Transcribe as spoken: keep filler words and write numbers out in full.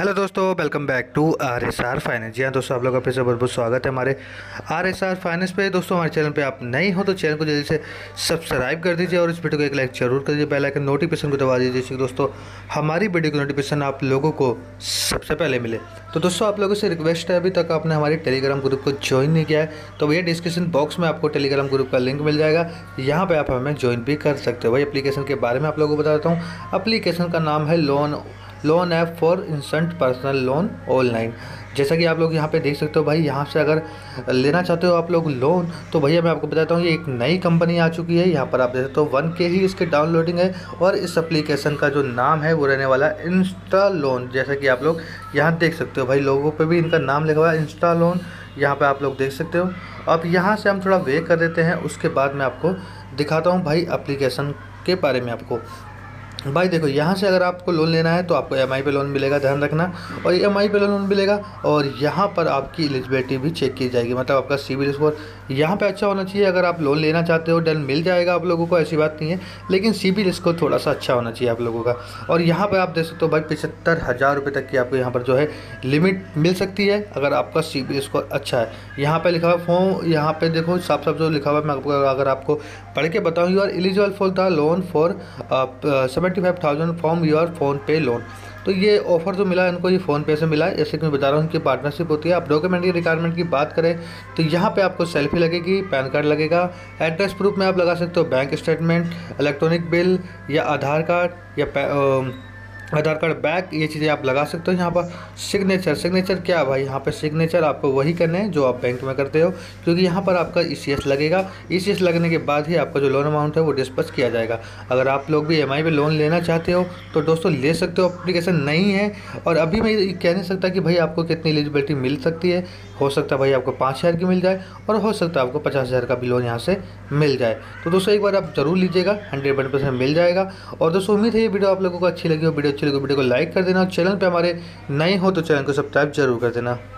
Hello दोस्तों, welcome back to R S R finance. जी हाँ दोस्तों, आप लोगों का फिर से बहुत बहुत स्वागत है हमारे आर एस आर फाइनेंस पे। दोस्तों हमारे चैनल पे आप नए हो तो चैनल को जल्दी से सब्सक्राइब कर दीजिए और इस वीडियो को एक लाइक जरूर कर दीजिए। बेल आइकन नोटिफिकेशन को दबा दीजिए जिससे दोस्तों हमारी वीडियो की नोटिफिकेशन आप लोगों को सबसे पहले मिले। तो दोस्तों आप लोगों से रिक्वेस्ट है, अभी तक आपने हमारे टेलीग्राम ग्रुप को ज्वाइन नहीं किया है तो भैया डिस्क्रिप्शन बॉक्स में आपको टेलीग्राम ग्रुप का लिंक मिल जाएगा, यहाँ पे आप हमें ज्वाइन भी कर सकते हो। भाई एप्लीकेशन के बारे में आप लोगों को बताता हूँ। एप्लीकेशन का नाम है loan loan app for instant personal loan online. जैसा कि आप लोग यहाँ पे देख सकते हो भाई, यहाँ से अगर लेना चाहते हो आप लोग लोन तो भैया मैं आपको बताता हूँ ये एक नई कंपनी आ चुकी है। यहाँ पर आप देख सकते हो वन के ही इसके डाउनलोडिंग है और इस एप्लीकेशन का जो नाम है वो रहने वाला है इंस्टा लोन। जैसा कि आप लोग यहाँ देख सकते हो भाई, लोगों पे भी इनका नाम लिखा हुआ है इंस्टा लोन, यहाँ पे आप लोग देख सकते हो। अब यहाँ से हम थोड़ा वेट कर देते हैं, उसके बाद मैं आपको दिखाता हूँ भाई एप्लीकेशन के बारे में। आपको भाई देखो, यहाँ से अगर आपको लोन लेना है तो आपको ईएमआई पे लोन मिलेगा, ध्यान रखना। और ईएमआई पे लोन मिलेगा और यहाँ पर आपकी एलिजिबिलिटी भी चेक की जाएगी, मतलब आपका सिबिल स्कोर यहाँ पे अच्छा होना चाहिए। अगर आप लोन लेना चाहते हो डन मिल जाएगा आप लोगों को, ऐसी बात नहीं है, लेकिन सिबिल स्कोर थोड़ा सा अच्छा होना चाहिए आप लोगों का। और यहाँ पर आप देख सकते हो भाई पचहत्तर हज़ार रुपये तक की आपको यहाँ पर जो है लिमिट मिल सकती है अगर आपका सिबिल स्कोर अच्छा है। यहाँ पर लिखा हुआ फॉर्म, यहाँ पर देखो साफ साफ जो लिखा हुआ है, मैं आपको अगर आपको पढ़ के बताऊँ, you are eligible for the loan for seventy five thousand from your PhonePe loan. तो ये ऑफर जो मिला है इनको, ये फ़ोन पे से मिला है। जैसे कि मैं बता रहा हूँ इनकी पार्टनरशिप होती है। आप डॉक्यूमेंट की रिक्वायरमेंट की बात करें तो यहाँ पे आपको सेल्फी लगेगी, पैन कार्ड लगेगा, एड्रेस प्रूफ में आप लगा सकते हो बैंक स्टेटमेंट, इलेक्ट्रॉनिक बिल या आधार कार्ड या आधार कार्ड बैक, ये चीज़ें आप लगा सकते हो। यहाँ पर सिग्नेचर सिग्नेचर क्या है भाई, यहाँ पे सिग्नेचर आपको वही करने हैं जो आप बैंक में करते हो, क्योंकि यहाँ पर आपका ईसीएस लगेगा। ईसीएस लगने के बाद ही आपका जो लोन अमाउंट है वो डिस्पर्स किया जाएगा। अगर आप लोग भी ईएमआई पे लोन लेना चाहते हो तो दोस्तों ले सकते हो, एप्लीकेशन नहीं है। और अभी मैं ये कह नहीं सकता कि भाई आपको कितनी एलिजिबिलिटी मिल सकती है। हो सकता है भाई आपको पाँच हज़ार की मिल जाए और हो सकता है आपको पचास हज़ार का भी लोन यहाँ से मिल जाए। तो दोस्तों एक बार आप जरूर लीजिएगा, हंड्रेड वन परसेंट मिल जाएगा। और दोस्तों उम्मीद है ये वीडियो आप लोगों को अच्छी लगी हो। वीडियो अच्छी लगी वीडियो को लाइक कर देना और चैनल पे हमारे नए हो तो चैनल को सब्सक्राइब जरूर कर देना।